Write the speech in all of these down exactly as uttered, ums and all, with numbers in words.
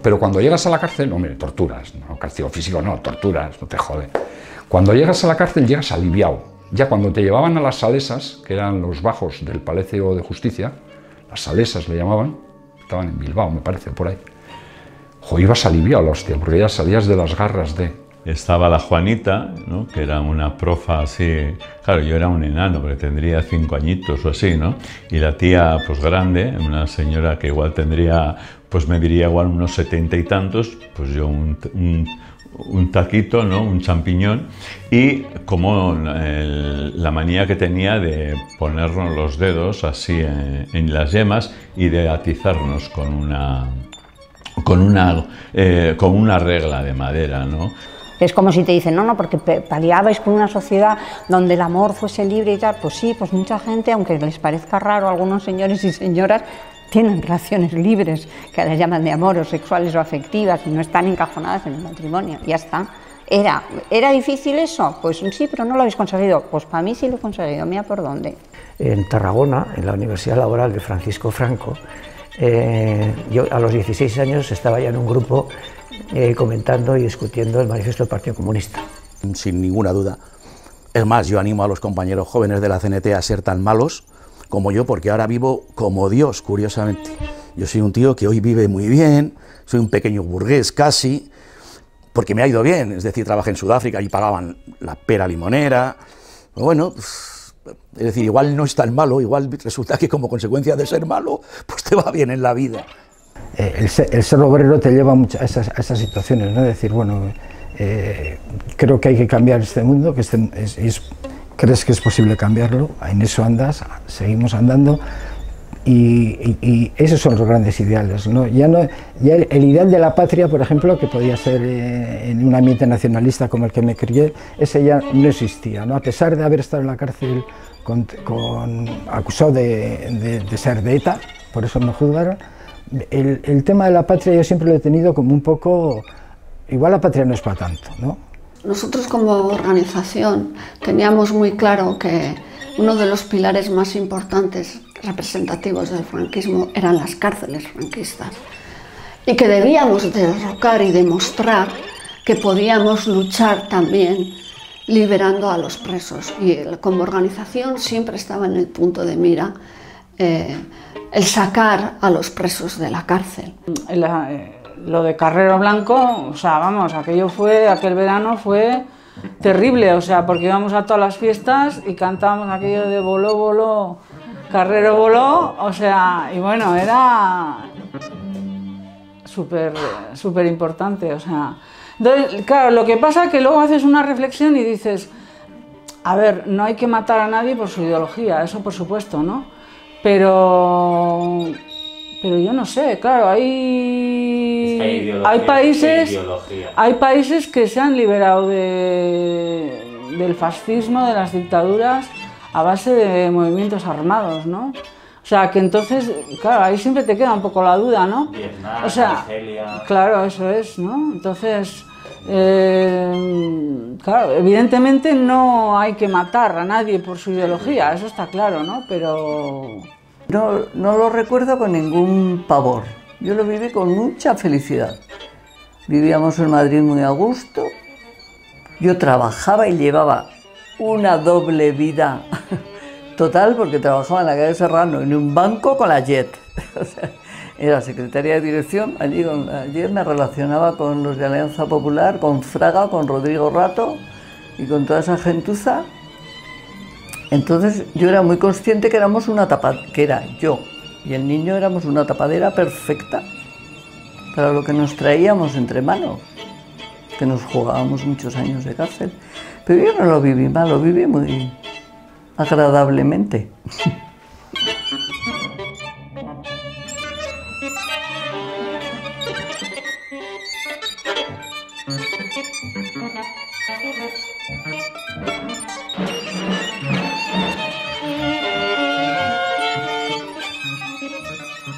pero cuando llegas a la cárcel, hombre, torturas, no, castigo físico no, torturas, no te jode. Cuando llegas a la cárcel llegas aliviado. Ya cuando te llevaban a las salesas, que eran los bajos del Palacio de Justicia, las salesas le llamaban, estaban en Bilbao, me parece, por ahí. Jo, ibas aliviado, la hostia, porque ya salías de las garras de... Estaba la Juanita, ¿no? Que era una profa así, claro, yo era un enano, porque tendría cinco añitos o así, ¿no? Y la tía, pues grande, una señora que igual tendría, pues me diría igual unos setenta y tantos, pues yo un, un, un taquito, ¿no? Un champiñón, y como el, la manía que tenía de ponernos los dedos así en, en las yemas y de atizarnos con una, con una, eh, con una regla de madera, ¿no? Es como si te dicen, no, no, porque paliabais con una sociedad donde el amor fuese libre y tal. Pues sí, pues mucha gente, aunque les parezca raro, algunos señores y señoras tienen relaciones libres, que las llaman de amor o sexuales o afectivas, y no están encajonadas en el matrimonio, ya está. ¿Era, ¿Era difícil eso? Pues sí, pero no lo habéis conseguido. Pues para mí sí lo he conseguido, mira por dónde. En Tarragona, en la Universidad Laboral de Francisco Franco, eh, yo a los dieciséis años estaba ya en un grupo Eh, comentando y discutiendo el manifiesto del Partido Comunista. Sin ninguna duda. Es más, yo animo a los compañeros jóvenes de la C N T a ser tan malos como yo, porque ahora vivo como Dios, curiosamente. Yo soy un tío que hoy vive muy bien, soy un pequeño burgués casi, porque me ha ido bien, es decir, trabajé en Sudáfrica y pagaban la pera limonera. Bueno, pues, es decir, igual no es tan malo, igual resulta que como consecuencia de ser malo, pues te va bien en la vida. Eh, el, ser, el ser obrero te lleva mucho a, esas, a esas situaciones, ¿no? Decir, bueno, eh, creo que hay que cambiar este mundo, que este, es, es, crees que es posible cambiarlo, en eso andas, seguimos andando, y, y, y esos son los grandes ideales, ¿no? Ya no, ya el, el ideal de la patria, por ejemplo, que podía ser eh, en un ambiente nacionalista como el que me crié, ese ya no existía, ¿no? A pesar de haber estado en la cárcel con, con, acusado de, de, de ser de ETA, por eso me juzgaron. El, el tema de la patria yo siempre lo he tenido como un poco, igual la patria no es para tanto, ¿no? Nosotros como organización teníamos muy claro que uno de los pilares más importantes representativos del franquismo eran las cárceles franquistas y que debíamos derrocar y demostrar que podíamos luchar también liberando a los presos, y como organización siempre estaba en el punto de mira eh, el sacar a los presos de la cárcel. La, eh, lo de Carrero Blanco, o sea, vamos, aquello fue, aquel verano fue terrible, o sea, porque íbamos a todas las fiestas y cantábamos aquello de voló, voló, Carrero voló, o sea, y bueno, era súper, súper importante, o sea. Entonces, claro, lo que pasa es que luego haces una reflexión y dices, a ver, no hay que matar a nadie por su ideología, eso por supuesto, ¿no? Pero, pero yo no sé, claro, hay, es hay, países, hay países que se han liberado de, del fascismo, de las dictaduras, a base de movimientos armados, ¿no? O sea, que entonces, claro, ahí siempre te queda un poco la duda, ¿no? Vietnam, o sea, Argelia... Claro, eso es, ¿no? Entonces, eh, claro, evidentemente no hay que matar a nadie por su ideología, eso está claro, ¿no? Pero... No, no lo recuerdo con ningún pavor, yo lo viví con mucha felicidad. Vivíamos en Madrid muy a gusto, yo trabajaba y llevaba una doble vida total, porque trabajaba en la calle Serrano, en un banco con la Jet. O sea, era secretaria de dirección, allí con la Jet me relacionaba con los de Alianza Popular, con Fraga, con Rodrigo Rato y con toda esa gentuza. Entonces yo era muy consciente que éramos una tapadera, que era yo y el niño éramos una tapadera perfecta para lo que nos traíamos entre manos, que nos jugábamos muchos años de cárcel. Pero yo no lo viví mal, lo viví muy agradablemente.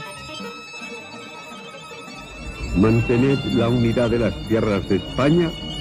Mantened la unidad de las tierras de España